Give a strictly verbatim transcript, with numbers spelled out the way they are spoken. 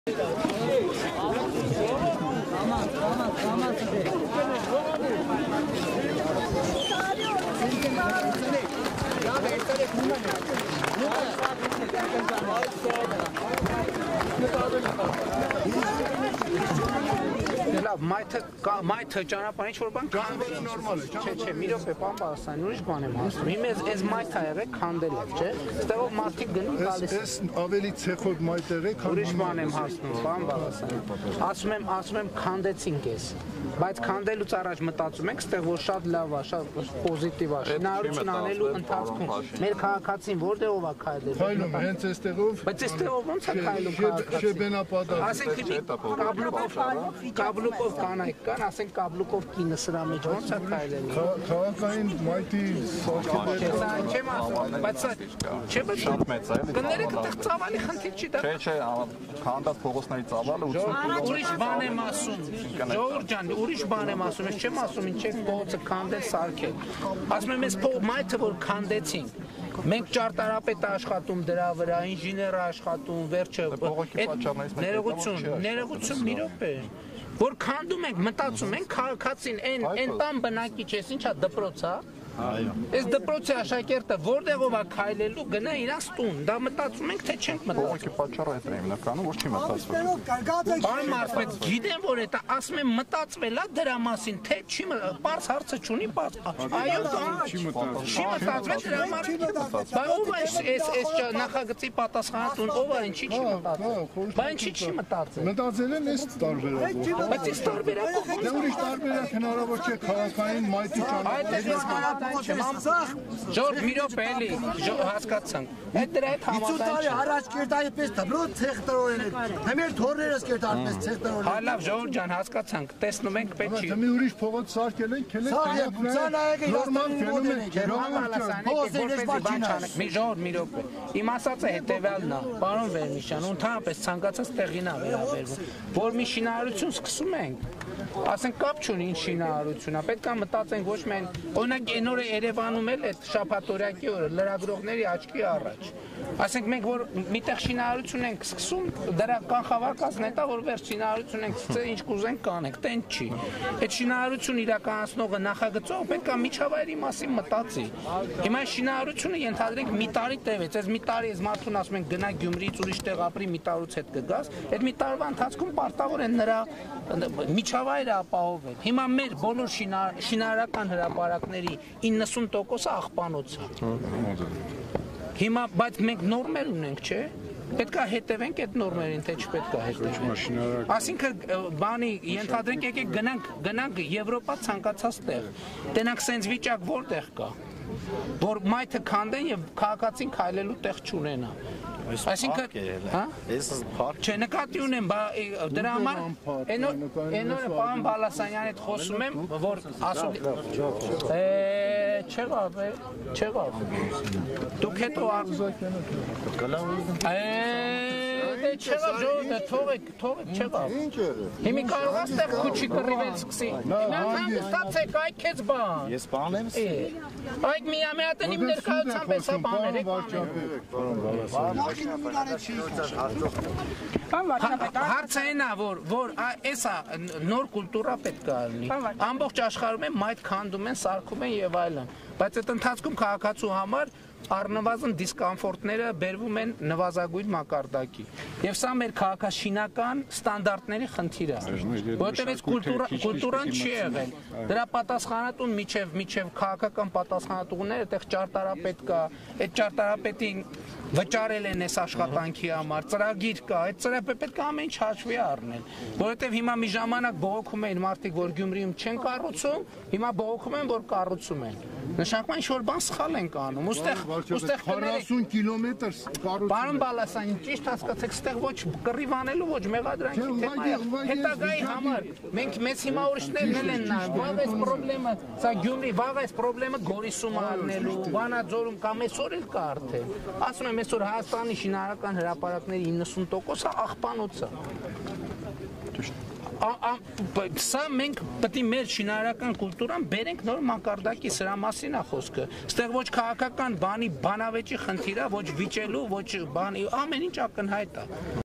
Մայթը ճանապարհին ինչ-որ բան քանդել է նորմալ է, չէ, չէ, մի րոպե, պարոն Բալասյան, ուրիշ բան եմ ասում։ Հիմա այս մայթը ա եղել քանդել է, չէ։ Ստեղով մարդիկ գնում գալիս։ Այս ավելի ցեխոտ մայթ եղել, քան ուրիշ բան եմ հասնում, պարոն Բալասյան։ Ասում եմ, ասում եմ քանդեցինք էս։ Բայց քանդելուց առաջ մտածում ենք, ստեղ որ շատ լավ է, շատ պոզիտիվ է, շինարարություն անելու ընթացքում մեր քաղաքացին որտեղով է քայլել։ Քայլում հենց այստեղով։ Բայց այստեղով ո՞նց է քայլում քաղաքացին։ Շեբենապատակ։ Ասենք կաբլուկով, կաբլուկով կանայք կան, ասենք կաբլուկով կինը սրա մեջ ո՞նց է քայլել։ Քաղաքային մայթի սարքերը չեմ ասում, բայց չէ՞ բայց շատ մեծ է։ կներեք այդտեղ ծավալի խնդիր չի դա։ Չէ, չէ, քանդած փողոցների ծավալը ուրիշ բան եմ ասում։ Ժողովուրդ ջան, ուրիշ բան եմ ասում, ես չեմ ասում ինչ է փողոցը քանդել, սարքել։ Ասում եմ, այս մայթը որ քանդեցին, մենք ճարտարապետ աշխատում դրա վրա, ինժեներ աշխատում, վերջը ներողություն, ներողություն մի րոպե։ Որ քանդում ենք, մտածում ենք քաղաքացին, այն այն տան բնակիչ է, ինչա դպրոց է։ Այս դպրոցի աշակերտը որտեղով է քայլելու գնա իրանց տուն, դա մտածում ենք թե չենք մտածում։ Բողոքի պատճառը այդ է հիմնականում, ոչ չի մտածվում։ Պարոն Մարզպետ, գիտեմ որ դա ասում եմ մտածվել է դրա մասին, թե չի պարզ հարցը չունի, պարզ։ Այո, չի մտածվել դրա մասին։ Բայց ով է այս այս նախագծի պատասխանատուն, ով է ինչի չի մտածել։ Բայց ինչի չի մտածել։ Մտածել են այս տարբերակով։ Բայց այս տարբերակով դե ուրիշ տարբերակ հնարավոր չէ քաղաքային մայթի ճանապարհը։ Ժորժ մի րոպե էլի հասկացանք։ Այդ դրա հետ համաձայն չի։ Առաջ կերտայի պես դպրոց ցեխ տրորել են։ Հեմեր թորներս կերտար պես ցեխ տրորել են։ Հա լավ Ժորժ ջան հասկացանք, տեսնում ենք պետք չի։ Մի ուրիշ փողոց սարքել են, քելեք նորմալ մի ժողովուրդ մի րոպե։ Իմ ասածը հետևյալն է, պարոն Վերնիշյան, ընդհանրապես ցանկացած տեղին է վերաբերվում, որ մի շինարարություն սկսում ենք, ասենք կապ չունի ինչ շինարարություն է, պետք է մտածենք ոչ միայն, օրինակ այն օրը Երևանում էլ այդ շաբաթօրյակի օրը լրագրողների աչքի առաջ, ասենք մենք որ միտեղ շինարարություն ենք սկսում, դրա կանխավարկածն է դա որ վերջ շինարարություն ենք սկսել, ինչ կուզենք կանենք, տենց չի։ Այդ շինարարություն իրականացնողը նախագծող պետք է միջավայրի մասին մտածի։ Հիմա շինարարությունը ենթադրենք մի տարի տևեց, այս մի տարի այս մարդուն ասում ենք գնա Գյումրիից ուրիշ տեղ ապրի, մի տարուց հետ կգաս, այդ մի տարվա ընթացքում պարտավոր են նրա միջավայրը ապահովել։ Հիմա մեր բոլոր շինարարական հրապարակների իննսուն տոկոսը աղբանոց է։ Հիմա բայց մենք նորմեր ունենք, չէ՞։ Պետք է հետևենք այդ նորմերին, թե չպետք է հետևենք։ Այսինքն բանի ենթադրենք եկեք գնանք, գնանք Եվրոպա ցանկացած տեղ։ Տենանք սենց վիճակ որտեղ կա, որ մայթը քանդեն եւ քաղաքացին քայլելու տեղ չունենա։ Այսինքն, հա? Չէ, նկատի ունեմ, դրա համար այն օրը պարոն Բալասանյանի հետ խոսում եմ, որ ասում չեղավ, չեղավ։ Դուք հետո դե չեղավ, ժողովուրդ, թողեք, թողեք, չեղավ։ Հիմի կարող է ստեղ քուչի կռիվել սկսի։ Հիմա ստացեք, այ քեզ բան։ Ես բան եմ ստացել։ Այդ միամյատն իմ ներկայությամբ էսա բաներ եք Հարցը այն է, որ էսա նոր կուլտուրա պետք է լինի։ Ամբողջ աշխարհում են մայթ քանդում են, սարքում են եւ այլն։ Բայց այդ ընթացքում քաղաքացու համար առնվազն դիսկոմֆորտները բերվում են նվազագույն մակարդակի։ Եվ սա մեր քաղաքաշինական ստանդարտների խնդիր է։ Որտեղ այս կուլտուրան չի եղել։ Դրա պատասխանատուն միջև միջև քաղաքական պատասխանատուները այդտեղ ճարտարապետ կա, այդ ճարտարապետին վճարել են այս աշխատանքի համար, ծրագիր կա, այդ ծրագիրը պետք է ամեն ինչ հաշվի առնել, որովհետև հիմա մի ժամանակ բողոքում էին մարդիկ, որ Գյումրիում չեն կառուցում, հիմա բողոքում են, որ կառուցում են։ Նշանակում է ինչ-որ բան սխալ ենք անում, ուստեղ ուստեղ քառասուն կիլոմետր կառուցում։ Պարոն Բալասյան, ճիշտ հասկացեք, ստեղ ոչ կռիվ անելու, ոչ մեղադրանքի թեմա է, հետագայի համար։ Մենք մեծ հիմա ուրիշներն էլ են նայում, վաղ այս պրոբլեմը, սա Գյումրի, վաղ այս պրոբլեմը Գորիսում առնելու, Վանաձորում կամ այսօր էլ կա արդեն։ Ասում եմ այսօր Հայաստանի շինարարական հրապարակների իննսուն տոկոսը աղբանոց է։ Սա մենք պետք է մեր շինարարական կուլտուրան բերենք նոր մակարդակի, սրա մասին է խոսքը։ Ստեղ ոչ քաղաքական բանի բանավեճի խնդիր է, ոչ վիճելու, ոչ բանի, ամեն ինչ ակնհայտ է։